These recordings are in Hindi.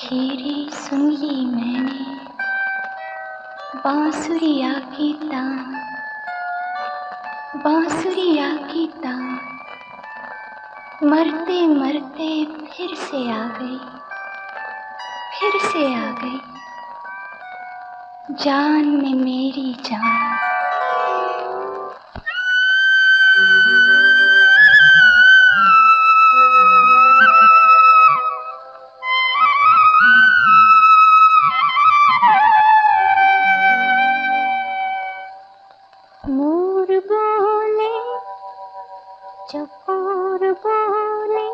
छेड़ी सुन ली मैंने बांसुरिया की तान, बांसुरिया की तान। मरते मरते फिर से आ गई, फिर से आ गई जान में मेरी जान। मोर बोले चकोर बोले,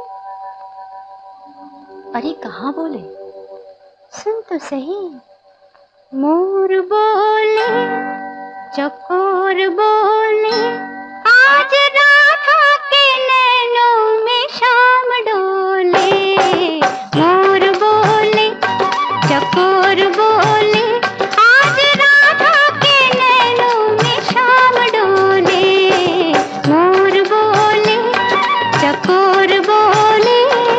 अरे कहाँ बोले, सुन तो सही। मोर बोले चकोर बोले, आज राधा के नैनों में शाम डोले। मोर बोले चकोर बोले, आज राधा के नैनों में शाम डोले। मोर बोले चकोर बोले।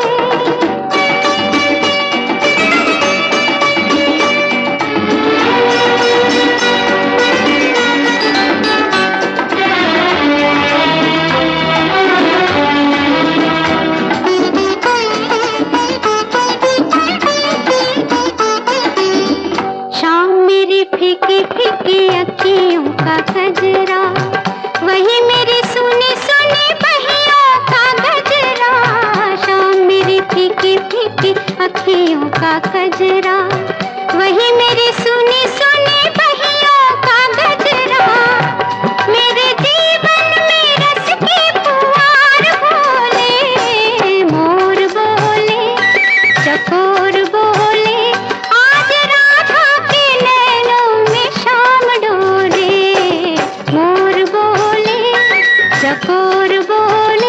फीकी फीकी अखियों का गजरा, वही मेरी सुनी सुनी बहियों का गजरा। शाम मेरी फीकी फीकी अखियों का गजरा, वही मेरी सुनी सुनी बहियों का गजरा। मेरे जीवन में रस की फुहार बोले। मोर बोले चकोर बोले, आज राधा के नैनों में शाम डोले। मोर बोले चकोर बोले।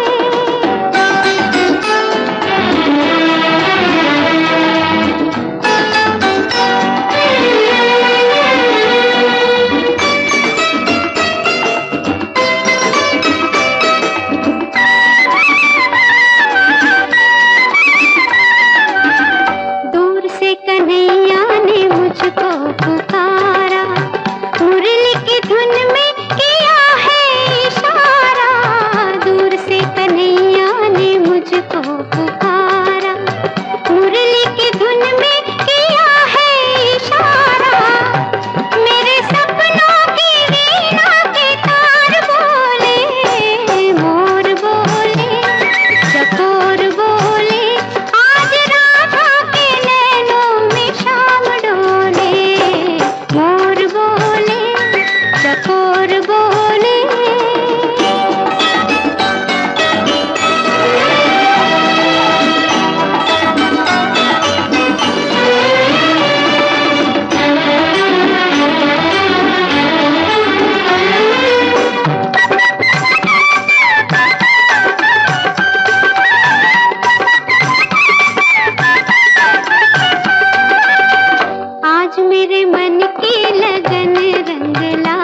दूर से कन्हैया ने मुझको पुकारा, मुरली की धुन में किया है इशारा। दूर से कन्हैया ने मुझको पुकारा, मुरली की धुन में किया है इशारा। मेरे सपनों की वीणा के तार बोले। मोर बोले चकोर बोले, आज राधा के नैनों में शाम डोले। मोर बोले चकोर बोले। आज मेरे मन की लगन रंग ला